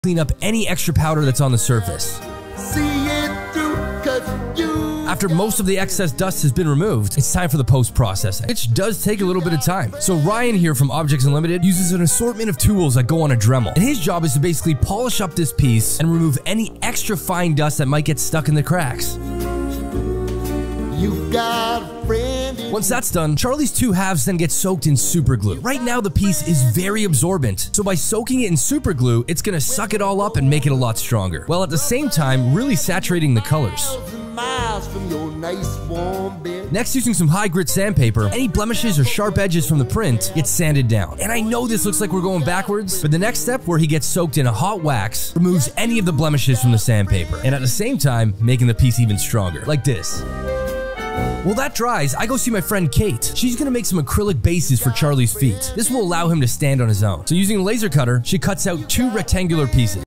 clean up any extra powder that's on the surface. After most of the excess dust has been removed, it's time for the post-processing, which does take a little bit of time. So Ryan here from Objects Unlimited uses an assortment of tools that go on a Dremel, and his job is to basically polish up this piece and remove any extra fine dust that might get stuck in the cracks. You got a friend. Once that's done, Charlie's two halves then get soaked in super glue. Right now the piece is very absorbent, so by soaking it in super glue, it's gonna suck it all up and make it a lot stronger, while at the same time really saturating the colors. Next, using some high grit sandpaper, any blemishes or sharp edges from the print get sanded down. And I know this looks like we're going backwards, but the next step, where he gets soaked in a hot wax, removes any of the blemishes from the sandpaper, and at the same time making the piece even stronger, like this. While that dries, I go see my friend Kate. She's gonna make some acrylic bases for Charlie's feet. This will allow him to stand on his own. So using a laser cutter, she cuts out 2 rectangular pieces.